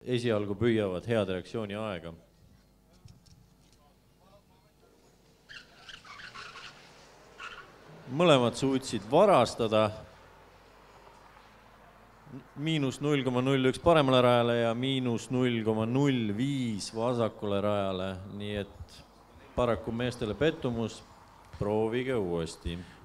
esialgu püüavad head reaktsiooni aega. Mõlemad suutsid varastada. -0,01 paremale rajale ja -0,05 vasakule rajale. Nii et paraku meestele pettumus. Proovige uuesti.